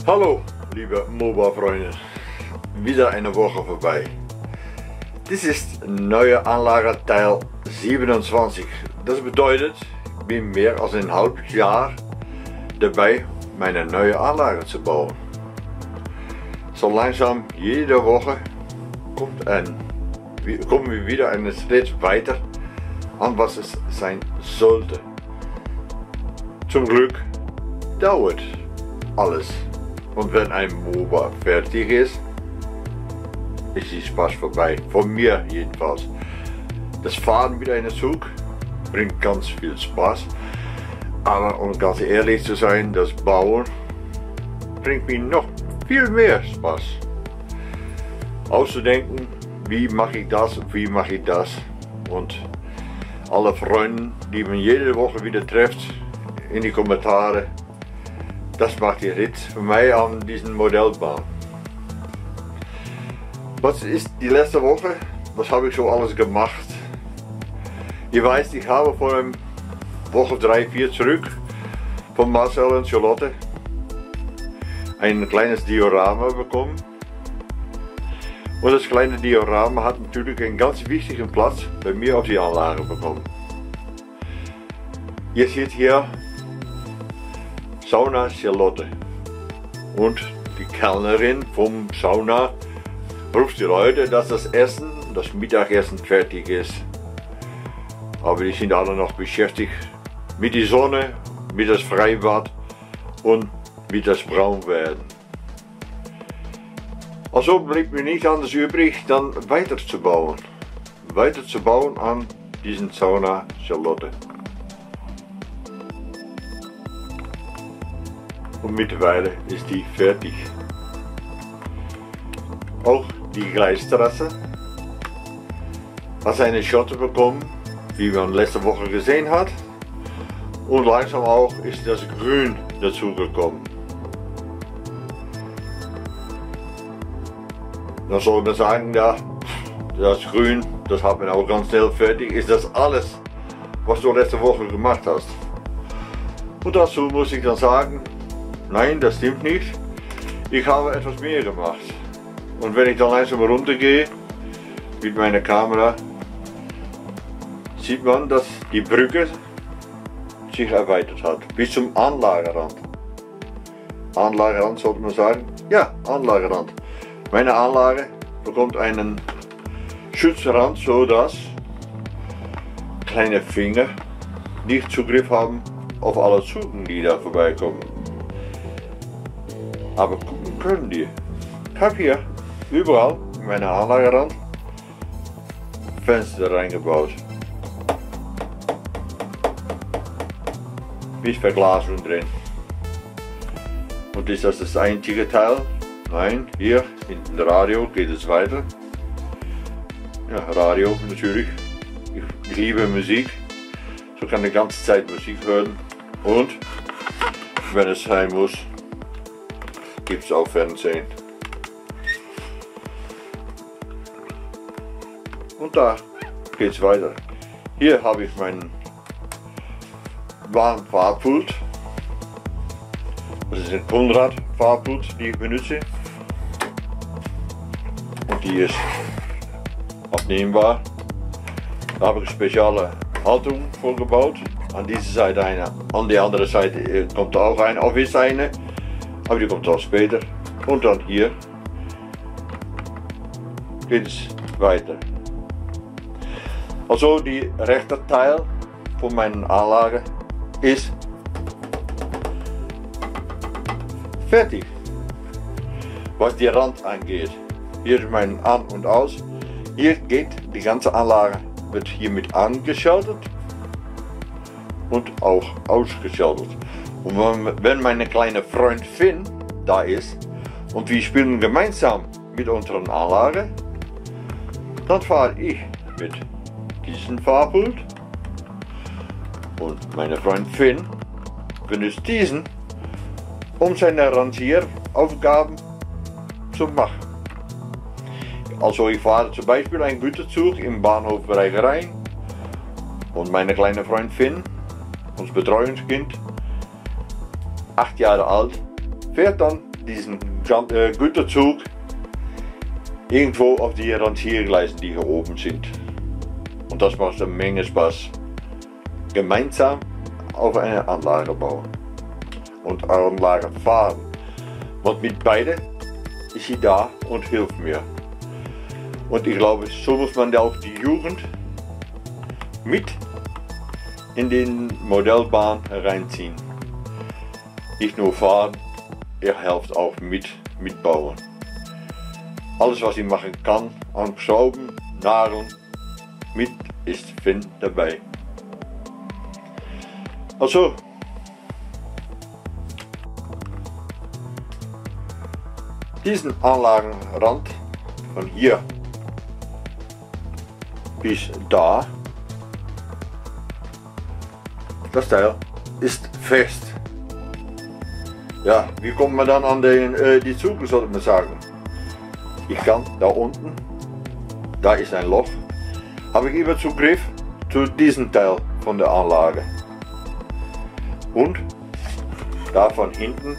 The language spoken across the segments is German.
Hallo, liebe MOBA-Freunde, wieder eine Woche vorbei. Dies ist neue Anlage Teil 27. Das bedeutet, ich bin mehr als ein halbes Jahr dabei, meine neue Anlage zu bauen. So langsam jede Woche kommen wir wieder einen Schritt weiter an was es sein sollte. Zum Glück dauert alles. Und wenn ein MOBA fertig ist die Spaß vorbei. Von mir jedenfalls. Das Fahren mit einem Zug bringt ganz viel Spaß. Aber um ganz ehrlich zu sein, das Bauen bringt mir noch viel mehr Spaß. Auszudenken, wie mache ich das und wie mache ich das. Und alle Freunde, die man jede Woche wieder trifft, in die Kommentare. Das macht die Rit für mich an diesen Modellbahn. Was ist die letzte Woche? Was habe ich so alles gemacht? Ihr weißt, ich habe vor einer Woche 3, 4 zurück von Marcel und Charlotte ein kleines Diorama bekommen. Und das kleine Diorama hat natürlich einen ganz wichtigen Platz bei mir auf die Anlage bekommen. Ihr seht hier Sauna Charlotte und die Kellnerin vom Sauna ruft die Leute, dass das Mittagessen fertig ist. Aber die sind alle noch beschäftigt mit der Sonne, mit das Freibad und mit das Braunwerden. Also bleibt mir nicht anders übrig, dann weiterzubauen an diesen Sauna Charlotte. Und mittlerweile ist die fertig. Auch die Gleistrasse hat eine Schotte bekommen, wie man letzte Woche gesehen hat. Und langsam auch ist das Grün dazu gekommen. Dann soll man sagen, ja, das Grün, das hat man auch ganz schnell fertig. Ist das alles, was du letzte Woche gemacht hast? Und dazu muss ich dann sagen, nein, das stimmt nicht. Ich habe etwas mehr gemacht. Und wenn ich dann langsam runtergehe mit meiner Kamera, sieht man, dass die Brücke sich erweitert hat bis zum Anlagerand. Anlagerand sollte man sagen? Ja, Anlagerand. Meine Anlage bekommt einen Schutzrand, so dass kleine Finger nicht Zugriff haben auf alle Züge, die da vorbeikommen. Aber gucken können die. Ich habe hier überall in meiner Anlagerand Fenster reingebaut. Mit Verglasung drin. Und ist das einzige Teil? Nein, hier in dem Radio geht es weiter. Ja, Radio natürlich. Ich liebe Musik. So kann ich die ganze Zeit Musik hören. Und wenn es sein muss, gibt es auch Fernsehen. Und da geht es weiter. Hier habe ich meinen Fahrpult. Das ist ein Konrad Fahrpult, die ich benutze. Und die ist abnehmbar. Da habe ich eine spezielle Haltung vorgebaut. An dieser Seite eine, an die andere Seite kommt auch eine, auf ist eine. Aber die kommt auch später. Und dann hier geht es weiter. Also die rechte Teil von meiner Anlage ist fertig. Was die Rand angeht. Hier ist mein An und Aus. Hier geht die ganze Anlage, wird hiermit angeschaltet und auch ausgeschaltet. Und wenn meine kleine Freund Finn da ist und wir spielen gemeinsam mit unserer Anlage, dann fahre ich mit diesem Fahrpult und mein Freund Finn benutzt diesen, um seine Rangieraufgaben zu machen. Also ich fahre zum Beispiel einen Güterzug im Bahnhofbereich rein und mein kleiner Freund Finn, unser Betreuungskind, 8 Jahre alt, fährt dann diesen Güterzug irgendwo auf die Rangiergleisen, die hier oben sind. Und das macht eine Menge Spaß. Gemeinsam auf eine Anlage bauen und Anlage fahren. Und mit beiden ist sie da und hilft mir. Und ich glaube, so muss man auch die Jugend mit in den Modellbahn hereinziehen. Nicht nur fahren, er hilft auch mitbauen. Alles was ich machen kann, an Schrauben, Nageln, mit ist Finn dabei. Also, diesen Anlagenrand von hier bis da, das Teil ist fest. Ja, wie kommt man dann an die Züge, sollte man sagen. Ich kann da unten, da ist ein Loch, habe ich immer Zugriff zu diesem Teil von der Anlage. Und da von hinten,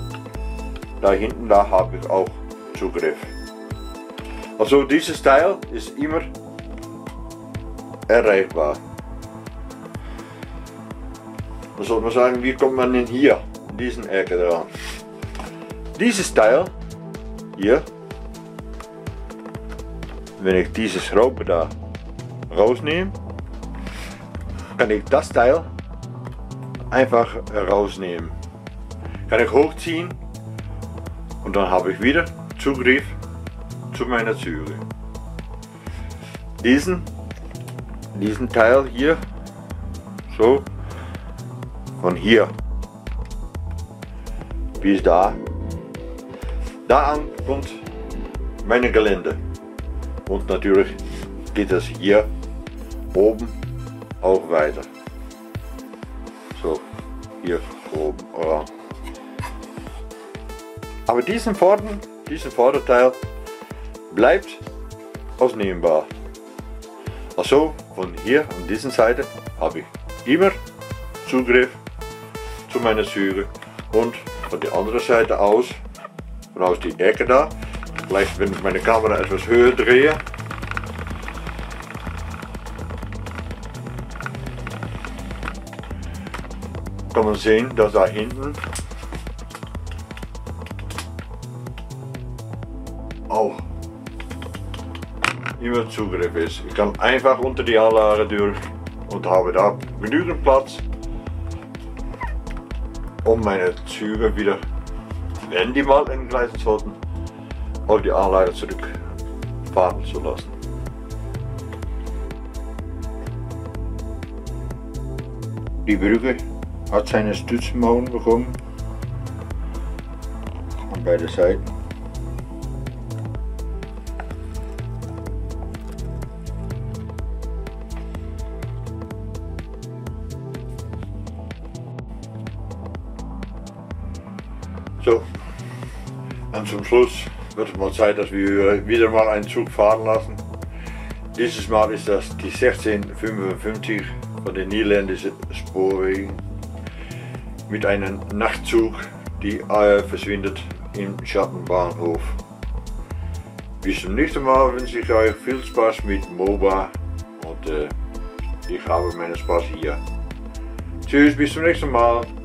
da habe ich auch Zugriff. Also dieses Teil ist immer erreichbar. Dann sollte man sagen, wie kommt man denn hier, in diesen Ecke dran? Dieses Teil hier, wenn ich diese Schraube da rausnehme, kann ich das Teil einfach rausnehmen. Kann ich hochziehen und dann habe ich wieder Zugriff zu meiner Züge. Diesen Teil hier, so, von hier bis da ankommt meine Gelände. Und natürlich geht es hier oben auch weiter. So, hier oben. Oder. Aber diesen Vorderteil bleibt ausnehmbar. Also von hier an dieser Seite habe ich immer Zugriff zu meinen Zügen und von der anderen Seite aus, von die Ecke da, vielleicht wenn ich meine Kamera etwas höher drehe, kann man sehen, dass da hinten auch immer Zugriff ist. Ich kann einfach unter die Anlage durch und habe da genügend Platz, um meine Züge wieder, wenn die mal entgleisen sollten, auf die Anlage zurückfahren zu lassen. Die Brücke hat seine Stützmauern bekommen an beide Seiten. So, und zum Schluss wird es mal Zeit, dass wir wieder mal einen Zug fahren lassen. Dieses Mal ist das die 1655 von den niederländischen Spoorwegen mit einem Nachtzug, die verschwindet im Schattenbahnhof. Bis zum nächsten Mal wünsche ich euch viel Spaß mit MOBA und ich habe meinen Spaß hier. Tschüss, bis zum nächsten Mal.